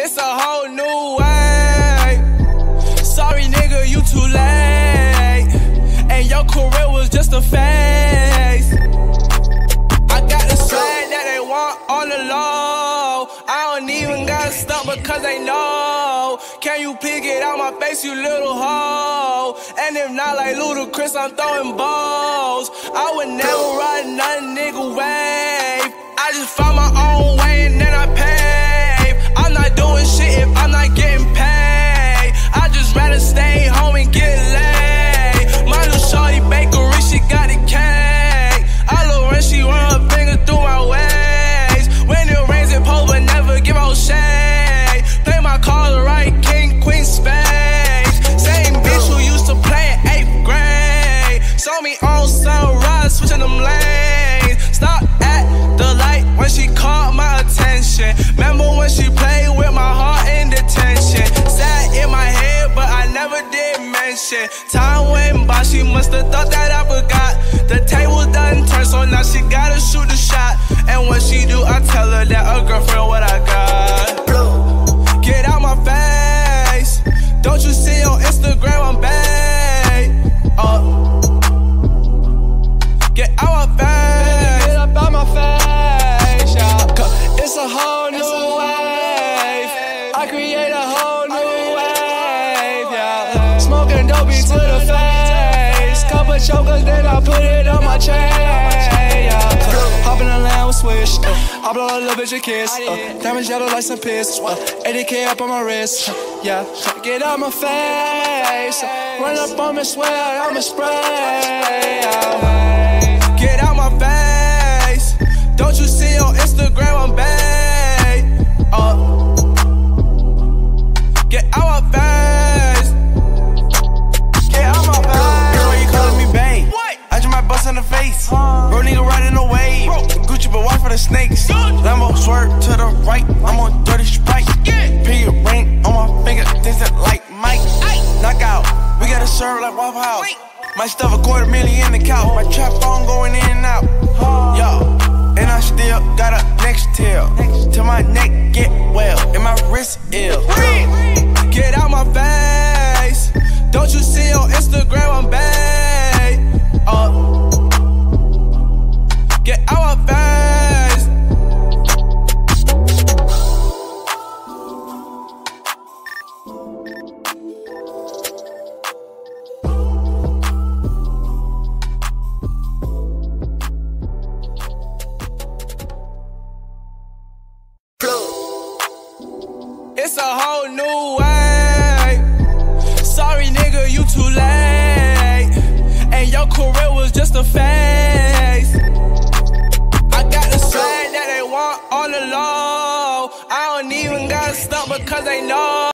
It's a whole new way. Sorry nigga, you too late, and your career was just a phase. I got the swag that they want on the low. I don't even got stuck because they know. Can you please get out my face, you little hoe? And if not, like Ludacris, I'm throwing balls. I would never ride nothing, nigga, wave. I just found my own way and then I pave. I'm not doing shit if I'm not getting paid. I just rather stay home and get laid. My new shorty bakery, she got a cake. I love when she run her finger through my waist. When it rains, it pours, but never give out shade. Play my cards right, king, queen, spades. Same bitch who used to play in 8th grade. Saw me on sunrise, switching them lanes. Stop at the light when she caught my attention. Remember when she played with my heart in detention. Sat in my head, but I never did mention. Time went by, she must've thought that I forgot. The table done turned, so now she gotta shoot the shot. And when she do, I tell her that a girlfriend what I got. Get out my face. Don't you see on Instagram I'm babe? Get out my face. Get up out my face, yeah. It's a whole new wave. I create a whole new wave, yeah. Smoking dopey to the face. Couple chokers, then I put it on my chain, yeah. Hop in the land with Swish. I blow a little bitch a kiss. Diamonds yellow like some piss. 80K up on my wrist, yeah. Get out my face. Run up on me, swear I'ma spray, yeah. Get out my face. Don't you see on Instagram I'm babe? Get out my face. Get out my face. Girl, why you calling me babe? What? I just might bust in the face. Bro, nigga riding the wave. Gucci, but watch for the snakes. Lambo swerve to the right. I'm on dirty Sprite. Pig ring on my finger, things that like Mike. Knockout, we gotta serve like Waffle House. Might stuff $250,000 in the couch. My trap phone going in and out. Yo, and I still got a next tail. Till my neck get well, and my wrist ill. Get out my face. Don't you see on Instagram I'm babe? Get out my face. It's a whole new way. Sorry nigga, you too late, and your career was just a phase. I got the swag that they want on the low. I don't even got stuck because they know.